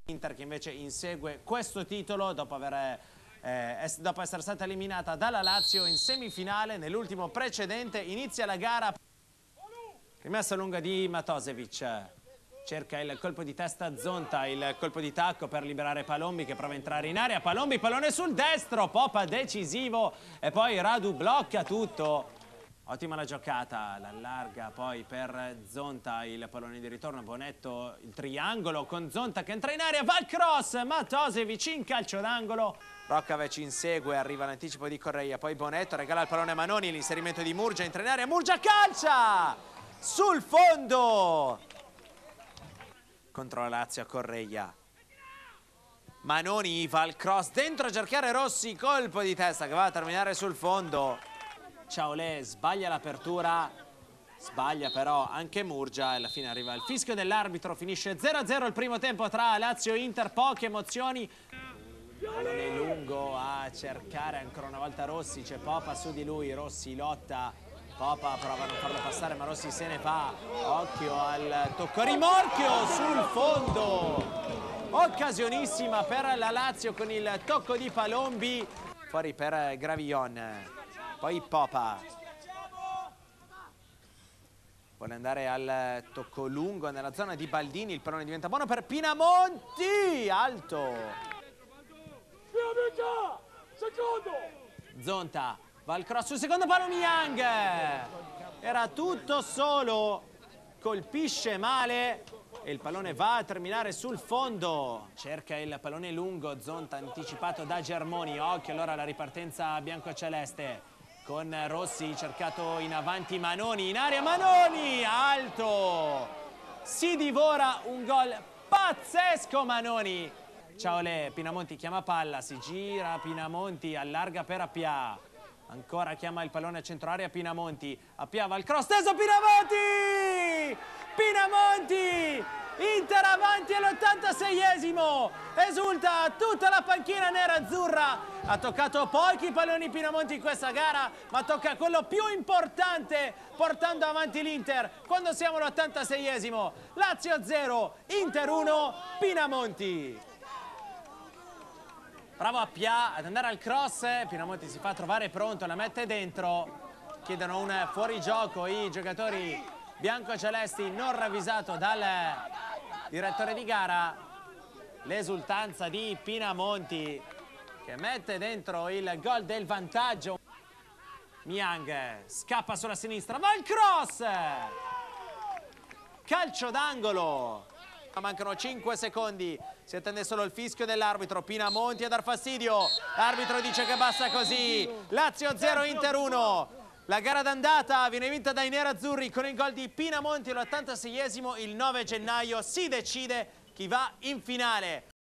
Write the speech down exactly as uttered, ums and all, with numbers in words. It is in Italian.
Inter che invece insegue questo titolo dopo, aver, eh, dopo essere stata eliminata dalla Lazio in semifinale. Nell'ultimo precedente inizia la gara. Rimessa lunga di Matosevic, cerca il colpo di testa Zonta, il colpo di tacco per liberare Palombi che prova a entrare in area. Palombi, pallone sul destro, Popa decisivo e poi Radu blocca tutto. Ottima la giocata, l'allarga poi per Zonta, il pallone di ritorno, Bonetto, il triangolo con Zonta che entra in area, va il cross, Matosevic in calcio d'angolo. Roccavec insegue, arriva l'anticipo di Correia, poi Bonetto regala il pallone a Manoni, l'inserimento di Murgia, entra in area, Murgia calcia! Sul fondo! Contro la Lazio, Correia. Manoni va al cross, dentro a cercare Rossi, colpo di testa che va a terminare sul fondo. Ciaolè sbaglia l'apertura, sbaglia però anche Murgia e alla fine arriva il fischio dell'arbitro, finisce zero a zero il primo tempo tra Lazio e Inter, poche emozioni. Pallone lungo a cercare ancora una volta Rossi, c'è Popa su di lui, Rossi lotta, Popa prova a non farlo passare ma Rossi se ne va, occhio al tocco rimorchio sul fondo, occasionissima per la Lazio con il tocco di Palombi, fuori per Gravillon. Poi Popa vuole andare al tocco lungo nella zona di Baldini, il pallone diventa buono per Pinamonti, alto. Zonta va al cross sul secondo palo, Niang era tutto solo, colpisce male e il pallone va a terminare sul fondo. Cerca il pallone lungo, Zonta anticipato da Germoni, occhio allora alla ripartenza biancoceleste. Con Rossi cercato in avanti Manoni, in area Manoni, alto, si divora un gol pazzesco Manoni. Ciaolè, Pinamonti chiama palla, si gira Pinamonti, allarga per Appià, ancora chiama il pallone a centro area Pinamonti, Appià va al cross, teso Pinamonti, Pinamonti, Inter avanti all'ottantaseiesimo, esulta tutta la panchina nera-azzurra, ha toccato pochi palloni Pinamonti in questa gara, ma tocca quello più importante portando avanti l'Inter quando siamo all'ottantaseiesimo, Lazio zero, Inter uno, Pinamonti. Bravo Appià ad andare al cross, Pinamonti si fa trovare pronto, la mette dentro, chiedono un fuorigioco i giocatori biancocelesti, non ravvisato dal direttore di gara. L'esultanza di Pinamonti che mette dentro il gol del vantaggio. Niang scappa sulla sinistra, va il cross, calcio d'angolo. Mancano cinque secondi, si attende solo il fischio dell'arbitro, Pinamonti a dar fastidio, l'arbitro dice che basta così, Lazio zero, Inter uno. La gara d'andata viene vinta dai nerazzurri con il gol di Pinamonti all'ottantaseiesimo, il nove gennaio si decide chi va in finale.